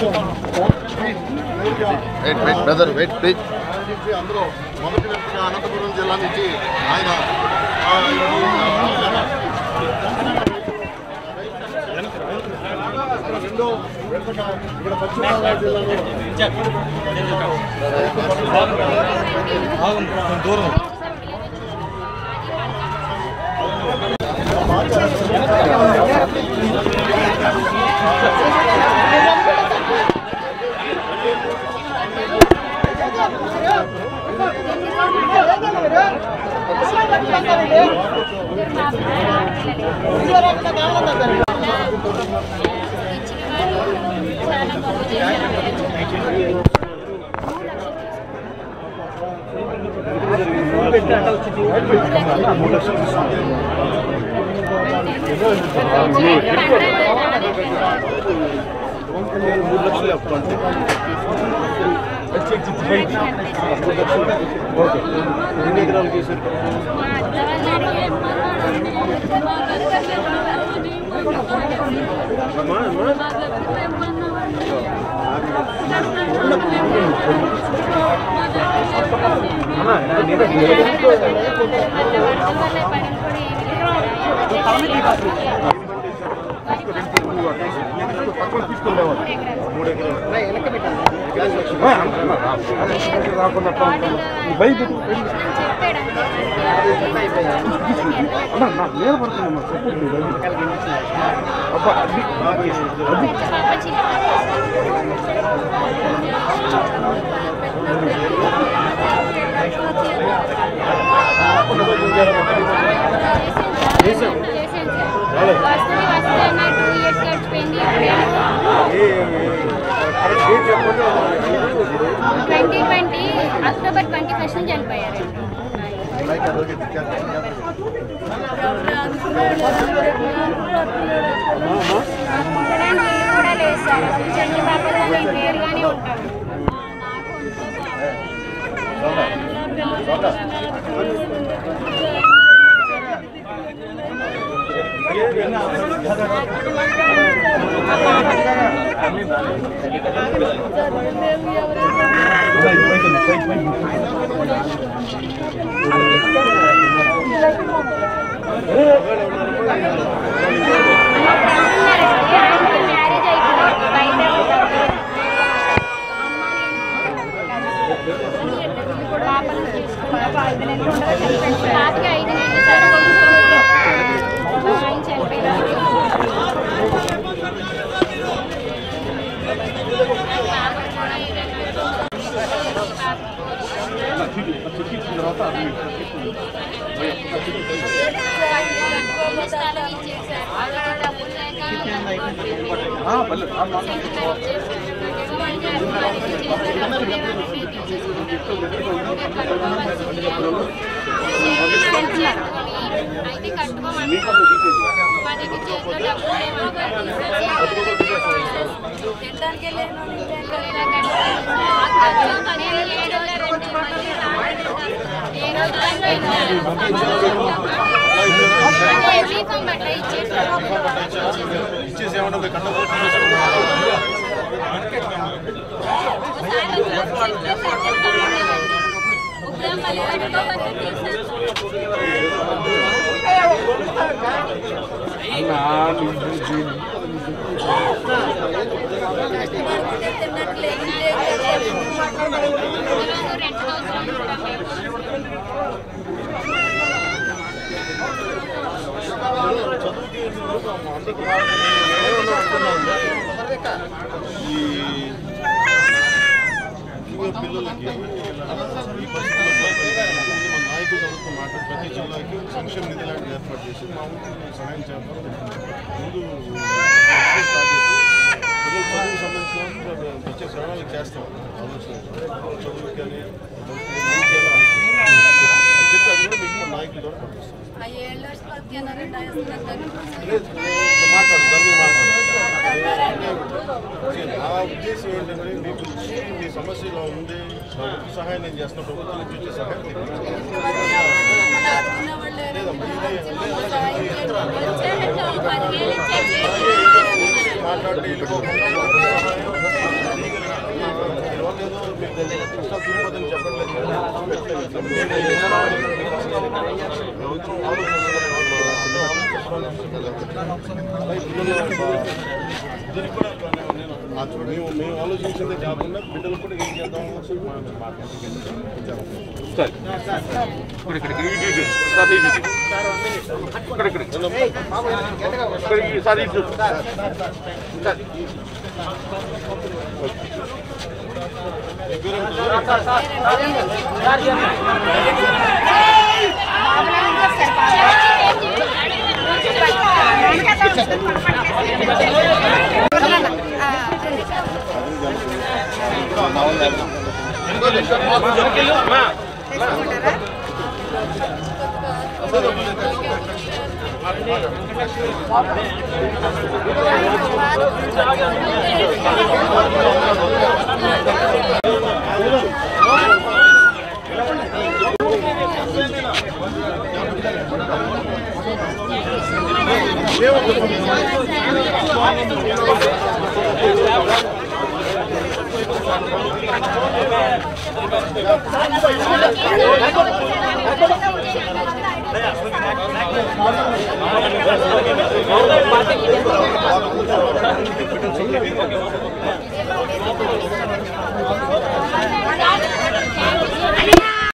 అందులో మొదటి వ్యక్తిగా అనంతపురం జిల్లా నుంచి ఆయన రెండో వ్యక్తిగా ఇక్కడ పశ్చిమ గోదావరి జిల్లాలో అక్టోబర్ 21 నుంచి చనిపోయారు. కూడా లేదు సార్, చంద్రబాబు నేరుగానే ఉంటారు. పాపకి 5 నెలలు సార్ ఆయన చనిపోయారు. అయితే కట్టుకోమని పిల్లలకి ఈ పరిస్థితుల్లో నాయకులు మాట్లాడి ప్రతి జిల్లాకి సంక్షేమ నిధి లాంటిది ఏర్పాటు చేసి మా ఊరికి సహాయం చేద్దాం. ముందు స్టార్ట్ చేసి పిల్లలు చదువుకు సంబంధించిన వచ్చే శ్రవణాలకు చేస్తాం. ఆలోచన చదువుకి అని చెప్పి అది కూడా మీకు నాయకుల ద్వారా పంపిస్తాం. మాట్లాడు దాన్ని ఆ ఉద్దేశం ఏంటంటే మీకు మీ సమస్య ఇలా ఉంది, సహాయం నేను చేస్తున్న ప్రభుత్వం నుంచి వచ్చే సహాయం మాట్లాడి వెళ్ళిపోకుండా సహాయం మేము ఆలోచించిందే కాకుండా బిడ్డలు కూడా ఏం చేద్దాం